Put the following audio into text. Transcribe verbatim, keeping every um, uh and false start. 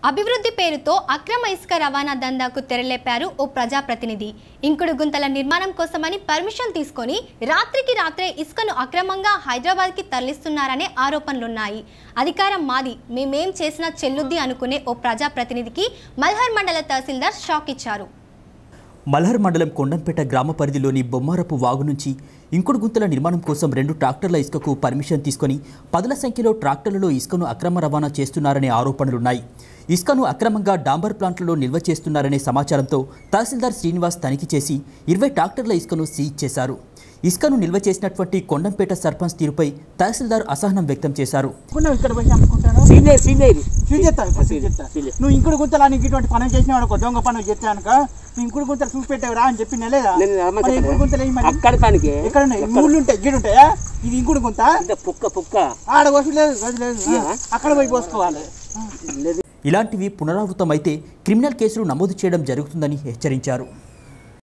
అభివృద్ధి పేరుతో అక్రమ ఇసుక రవాణా దందాకు తెరలేపారు ఓ ప్రజాప్రతినిధి. ఇంకుడు గుంతల నిర్మాణం కోసమని పర్మిషన్ తీసుకొని రాత్రికి రాత్రే ఇసుకను అక్రమంగా హైదరాబాద్కి తరలిస్తున్నారనే ఆరోపణలున్నాయి. అధికారం మాది, మేమేం చేసినా చెల్లుద్ది అనుకునే ఓ ప్రజాప్రతినిధికి మల్హర్ మండల తహసీల్దార్ షాక్ ఇచ్చారు. మల్హర్ మండలం కొండంపేట గ్రామ పరిధిలోని బొమ్మారపు వాగు నుంచి ఇంకుడు గుంతల నిర్మాణం కోసం రెండు ట్రాక్టర్ల ఇసుకకు పర్మిషన్ తీసుకొని పదుల సంఖ్యలో ట్రాక్టర్లలో ఇసుకను అక్రమ రవాణా చేస్తున్నారనే ఆరోపణలున్నాయి. ఇసుకను అక్రమంగా డాంబర్ ప్లాంట్లలో నిల్వ చేస్తున్నారనే సమాచారంతో తహసీల్దార్ శ్రీనివాస్ తనిఖీ చేసి ఇరవై ట్రాక్టర్ల ఇసుకను సీజ్ చేశారు. ఇసుకను నిల్వ చేసినటువంటి కొండంపేట సర్పంచ్ తీరుపై తహసీల్దార్ అసహనం వ్యక్తం చేశారు. నువ్వు ఇంకుడు గుంతలు అని ఇటువంటి పనులు చేసినా అనుకో, దొంగ పనులు చేస్తే కనుక ఇంకుడు గుంతలు చూసి పెట్టావురా అని చెప్పి నెలేదా? ఇంకుడు గుంతలు అక్కడ పనికి ఎక్కడ ఉన్నాయి? మూడు ఉంటాయి, గిడు ఉంటాయా? ఇది ఇంకుడు గుంత పుక్క పుక్క ఆడ పోసి లేదు, అక్కడ పోయి పోసుకోవాలి. ఇలాంటివి పునరావృతమైతే క్రిమినల్ కేసులు నమోదు చేయడం జరుగుతుందని హెచ్చరించారు.